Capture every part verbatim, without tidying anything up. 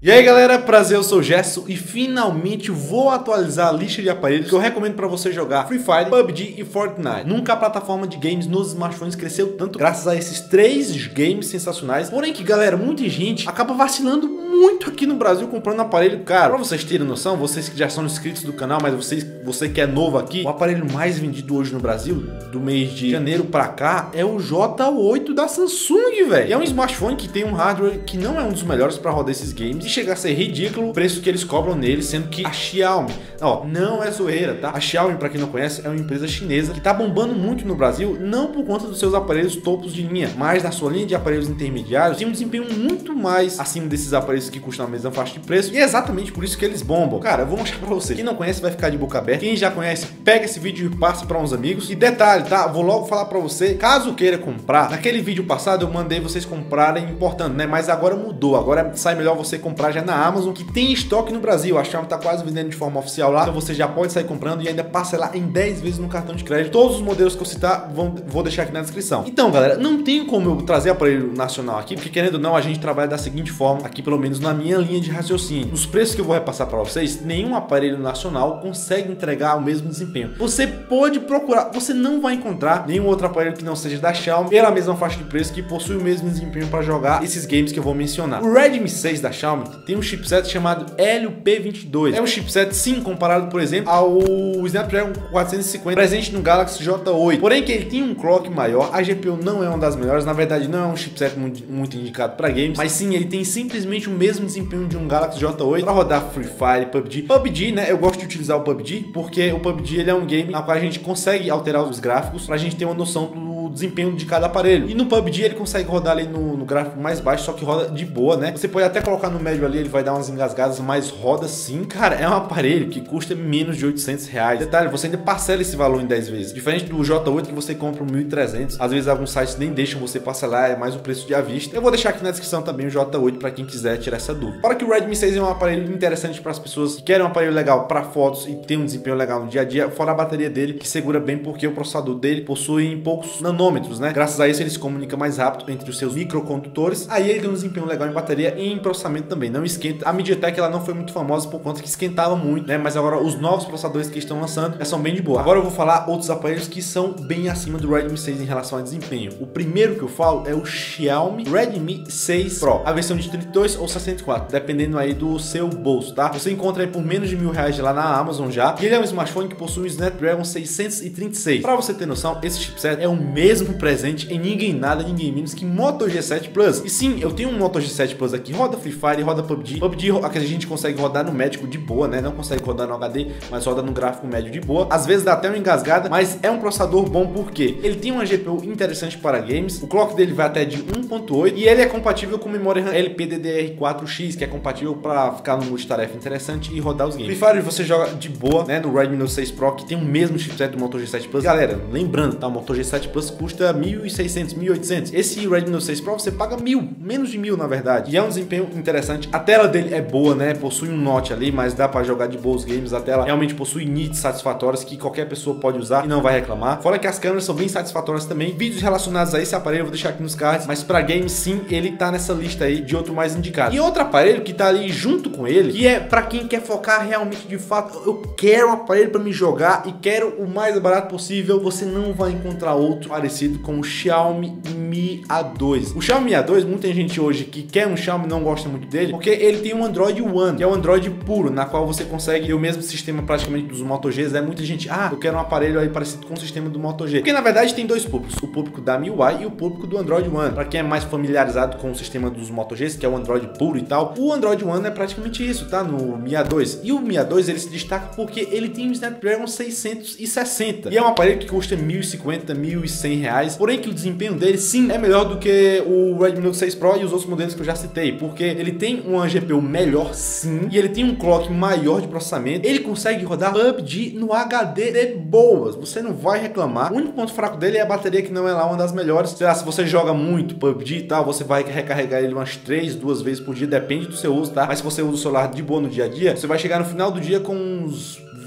E aí galera, prazer, eu sou o Gerson e finalmente vou atualizar a lista de aparelhos que eu recomendo para você jogar Free Fire, P U B G e Fortnite. Nunca a plataforma de games nos smartphones cresceu tanto graças a esses três games sensacionais. Porém que galera, muita gente acaba vacilando muito aqui no Brasil comprando aparelho caro. Pra vocês terem noção, vocês que já são inscritos do canal, mas vocês, você que é novo aqui, o aparelho mais vendido hoje no Brasil, do mês de janeiro pra cá, é o J oito da Samsung, velho. E é um smartphone que tem um hardware que não é um dos melhores para rodar esses games. E chega a ser ridículo o preço que eles cobram nele, sendo que a Xiaomi, ó, não é zoeira, tá? A Xiaomi, pra quem não conhece, é uma empresa chinesa que tá bombando muito no Brasil, não por conta dos seus aparelhos topos de linha, mas na sua linha de aparelhos intermediários, tem um desempenho muito mais acima desses aparelhos que custam a mesma faixa de preço, e é exatamente por isso que eles bombam. Cara, eu vou mostrar pra você. Quem não conhece vai ficar de boca aberta. Quem já conhece, pega esse vídeo e passa pra uns amigos. E detalhe, tá? Vou logo falar pra você, caso queira comprar, naquele vídeo passado eu mandei vocês comprarem importando, né? Mas agora mudou. Agora sai melhor você comprar já na Amazon, que tem estoque no Brasil. A Xiaomi tá quase vendendo de forma oficial lá, então você já pode sair comprando e ainda parcelar em dez vezes no cartão de crédito. Todos os modelos que eu citar, vão, vou deixar aqui na descrição. Então, galera, não tem como eu trazer aparelho nacional aqui, porque querendo ou não, a gente trabalha da seguinte forma, aqui pelo menos na minha linha de raciocínio. Os preços que eu vou repassar para vocês, nenhum aparelho nacional consegue entregar o mesmo desempenho. Você pode procurar, você não vai encontrar nenhum outro aparelho que não seja da Xiaomi pela mesma faixa de preço que possui o mesmo desempenho para jogar esses games que eu vou mencionar. O Redmi seis da Xiaomi tem um chipset chamado Helio P vinte e dois. É um chipset sim comparado, por exemplo, ao Snapdragon quatrocentos e cinquenta presente no Galaxy J oito. Porém que ele tem um clock maior, a G P U não é uma das melhores, na verdade não é um chipset muito, muito indicado para games, mas sim ele tem simplesmente o mesmo desempenho de um Galaxy J oito para rodar Free Fire, P U B G. P U B G, né? Eu gosto de utilizar o P U B G porque o P U B G ele é um game na qual a gente consegue alterar os gráficos para a gente ter uma noção do desempenho de cada aparelho. E no P U B G ele consegue rodar ali no, no gráfico mais baixo, só que roda de boa, né? Você pode até colocar no médio ali, ele vai dar umas engasgadas, mas roda sim. Cara, é um aparelho que custa menos de oitocentos reais. Detalhe, você ainda parcela esse valor em dez vezes. Diferente do J oito que você compra por mil e trezentos. Às vezes alguns sites nem deixam você parcelar, é mais o preço de à vista. Eu vou deixar aqui na descrição também o J oito para quem quiser tirar essa dúvida. Fora que o Redmi seis é um aparelho interessante para as pessoas que querem um aparelho legal para fotos e tem um desempenho legal no dia a dia, fora a bateria dele, que segura bem porque o processador dele possui poucos nanômetros, né? Graças a isso ele se comunica mais rápido entre os seus microcondutores. Aí ele tem um desempenho legal em bateria e em processamento também, não esquenta. A MediaTek ela não foi muito famosa por conta que esquentava muito, né? Mas agora os novos processadores que estão lançando já são bem de boa. Agora eu vou falar outros aparelhos que são bem acima do Redmi seis em relação a desempenho. O primeiro que eu falo é o Xiaomi Redmi seis Pro, a versão de trinta e dois ou sessenta e quatro, dependendo aí do seu bolso, tá? Você encontra aí por menos de mil reais lá na Amazon já. E ele é um smartphone que possui um Snapdragon seiscentos e trinta e seis. Para você ter noção, esse chipset é o mesmo presente em ninguém nada, ninguém menos que Moto G sete Plus. E sim, eu tenho um Moto G sete Plus aqui, roda Free Fire, roda P U B G. P U B G a gente consegue rodar no médico de boa, né? Não consegue rodar no H D, mas roda no gráfico médio de boa. Às vezes dá até uma engasgada, mas é um processador bom porque ele tem uma G P U interessante para games. O clock dele vai até de um ponto oito e ele é compatível com memória RAM L P D D R quatro X, que é compatível para ficar no multitarefa interessante e rodar os games. Free Fire você joga de boa, né? No Redmi Note seis Pro, que tem o mesmo chipset do Moto G sete Plus. Galera, lembrando, tá? O Moto G sete Plus custa mil e seiscentos, mil e oitocentos. Esse Redmi Note seis Pro você paga mil, menos de mil na verdade. E é um desempenho interessante. A tela dele é boa, né? Possui um notch ali, mas dá para jogar de boa os games. A tela realmente possui nits satisfatórias que qualquer pessoa pode usar e não vai reclamar. Fora que as câmeras são bem satisfatórias também. Vídeos relacionados a esse aparelho eu vou deixar aqui nos cards, mas para games sim, ele tá nessa lista aí de outro mais indicado. E outro aparelho que tá ali junto com ele, que é para quem quer focar realmente de fato, eu quero um aparelho para me jogar e quero o mais barato possível, você não vai encontrar outro parecido com o Xiaomi Mi A dois. O Xiaomi Mi A dois, muita gente hoje que quer um Xiaomi não gosta muito dele, porque ele tem um Android One, que é o Android puro, na qual você consegue ter o mesmo sistema praticamente dos Moto Gs. É muita gente, ah, eu quero um aparelho aí parecido com o sistema do Moto G. Porque na verdade tem dois públicos, o público da M I U I e o público do Android One. Para quem é mais familiarizado com o sistema dos Moto Gs, que é o Android puro e tal, o Android One é praticamente isso, tá? No Mi A dois. E o Mi A dois ele se destaca porque ele tem um Snapdragon seiscentos e sessenta. E é um aparelho que custa mil e cinquenta, mil e cem reais. Porém que o desempenho dele sim é melhor do que o Redmi Note seis Pro e os outros modelos que eu já citei, porque ele tem uma G P U melhor sim, e ele tem um clock maior de processamento. Ele consegue rodar P U B G no H D de boas, você não vai reclamar. O único ponto fraco dele é a bateria, que não é lá uma das melhores. Sei lá, se você joga muito P U B G e tal, você vai recarregar ele umas três, duas vezes por dia, depende do seu uso, tá? Mas se você usa o celular de boa no dia a dia, você vai chegar no final do dia com uns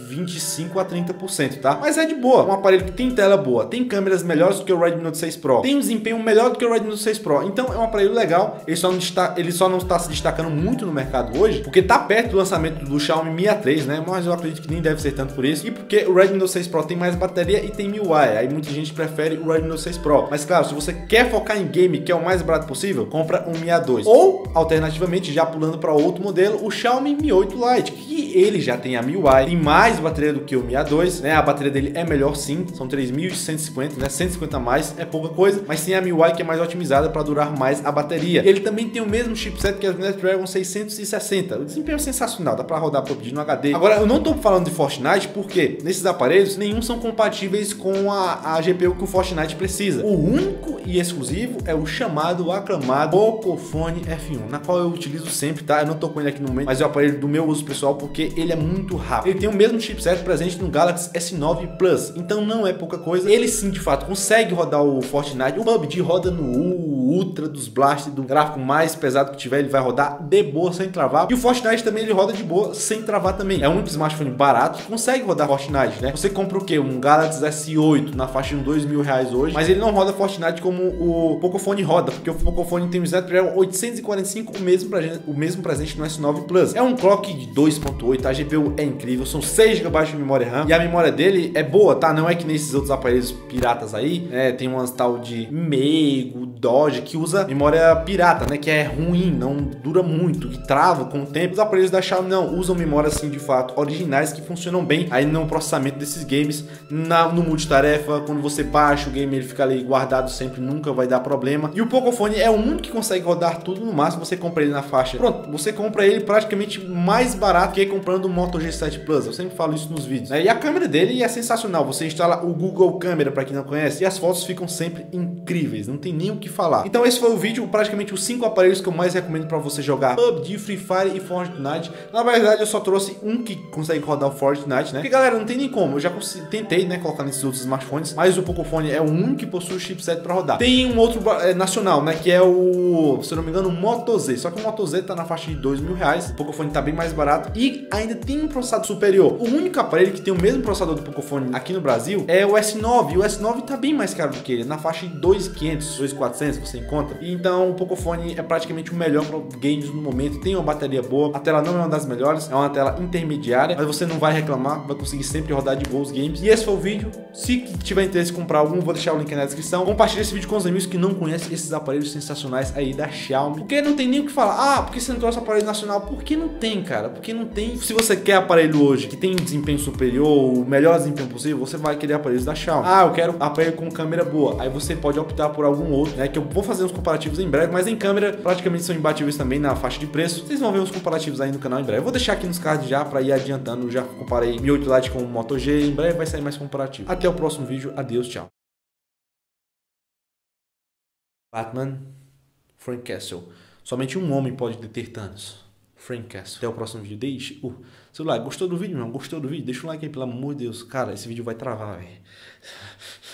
vinte e cinco a trinta por cento, tá? Mas é de boa. Um aparelho que tem tela boa, tem câmeras melhores do que o Redmi Note seis Pro, tem um desempenho melhor do que o Redmi Note seis Pro. Então é um aparelho legal. Ele só não está, ele só não está se destacando muito no mercado hoje, porque tá perto do lançamento do Xiaomi Mi A três, né? Mas eu acredito que nem deve ser tanto por isso. E porque o Redmi Note seis Pro tem mais bateria e tem M I U I. Aí muita gente prefere o Redmi Note seis Pro. Mas claro, se você quer focar em game, que é o mais barato possível, compra um Mi A dois. Ou, alternativamente, já pulando para outro modelo, o Xiaomi Mi oito Lite, que ele já tem a M I U I, tem mais bateria do que o Mi A dois, né? A bateria dele é melhor sim, são três mil cento e cinquenta, né? cento e cinquenta a mais é pouca coisa, mas tem a M I U I que é mais otimizada para durar mais a bateria. E ele também tem o mesmo chipset que a Snapdragon seiscentos e sessenta. O desempenho é sensacional, dá para rodar P U B G no H D. Agora, eu não tô falando de Fortnite porque nesses aparelhos nenhum são compatíveis com a, a G P U que o Fortnite precisa. O único e exclusivo é o chamado, aclamado Pocophone F um, na qual eu utilizo sempre, tá? Eu não tô com ele aqui no momento, mas é o aparelho do meu uso pessoal porque ele é muito rápido. Ele tem o mesmo chipset presente no Galaxy S nove Plus, então não é pouca coisa. Ele sim, de fato, consegue rodar o Fortnite. O P U B G roda no Ultra dos Blast, do gráfico mais pesado que tiver, ele vai rodar de boa, sem travar. E o Fortnite também ele roda de boa, sem travar também. É um único smartphone barato que consegue rodar Fortnite, né? Você compra o quê? Um Galaxy S oito na faixa de dois mil reais hoje, mas ele não roda Fortnite como o Pocophone roda, porque o Pocophone tem o Snapdragon oitocentos e quarenta e cinco, o mesmo, o mesmo presente no S nove Plus. É um clock de dois ponto oito, a G P U é incrível, são seis gigabytes de memória RAM, e a memória dele é boa, tá? Não é que nesses outros aparelhos piratas aí, né? Tem umas tal de Meigo, Doge, que usa memória pirata, né? Que é ruim, não dura muito, que trava com o tempo. Os aparelhos da Xiaomi não, usam memórias assim, de fato, originais, que funcionam bem aí no processamento desses games, na, no multitarefa, quando você baixa o game, ele fica ali guardado sempre, nunca vai dar problema. E o Pocophone é o único que consegue rodar tudo. No máximo você compra ele na faixa, pronto, você compra ele praticamente mais barato que comprando o Moto G sete Plus. Eu sempre falo isso nos vídeos, né? E a câmera dele é sensacional. Você instala o Google Câmera, para quem não conhece, e as fotos ficam sempre incríveis, não tem nem o que falar. Então esse foi o vídeo, praticamente os cinco aparelhos que eu mais recomendo para você jogar P U B G, Free Fire e Fortnite. Na verdade eu só trouxe um que consegue rodar o Fortnite, né? Porque galera, não tem nem como, eu já tentei, né, colocar nesses outros smartphones, mas o Pocophone é o único que possui o chipset para rodar. Tem um outro é, nacional, né, que é o, se eu não me engano, o Moto Z, só que o Moto Z tá na faixa de dois mil reais, o Pocophone tá bem mais barato e ainda tem um processador superior. O único aparelho que tem o mesmo processador do Pocophone aqui no Brasil é o S nove, e o S nove tá bem mais caro do que ele, na faixa de dois mil e quinhentos, dois mil e quatrocentos você encontra. E então o Pocophone é praticamente o melhor para games no momento, tem uma bateria boa, a tela não é uma das melhores, é uma tela intermediária, mas você não vai reclamar, vai conseguir sempre rodar de boa os games. E esse foi o vídeo. Se tiver interesse em comprar algum, vou deixar o link na descrição. Compartilhe esse vídeo com os amigos que não conhecem esses aparelhos sensacionais aí da Xiaomi, porque não tem nem o que falar. Ah, porque você não trouxe aparelho nacional? Porque não tem, cara, porque não tem. Se você quer aparelho hoje que tem um desempenho superior, o melhor desempenho possível, você vai querer aparelhos da Xiaomi. Ah, eu quero aparelho com câmera boa, aí você pode optar por algum outro, né, que eu vou fazer uns comparativos em breve, mas em câmera praticamente são imbatíveis também na faixa de preço. Vocês vão ver os comparativos aí no canal em breve. Eu vou deixar aqui nos cards já para ir adiantando. Já comparei Mi oito Lite com o Moto G, em breve vai sair mais comparativo. Até o próximo vídeo, adeus, tchau. Batman, Frank Castle. Somente um homem pode deter Thanos. Frank Castle. Até o próximo vídeo. Deixe o seu like. Gostou do vídeo, meu? Gostou do vídeo? Deixa o like aí, pelo amor de Deus. Cara, esse vídeo vai travar, velho.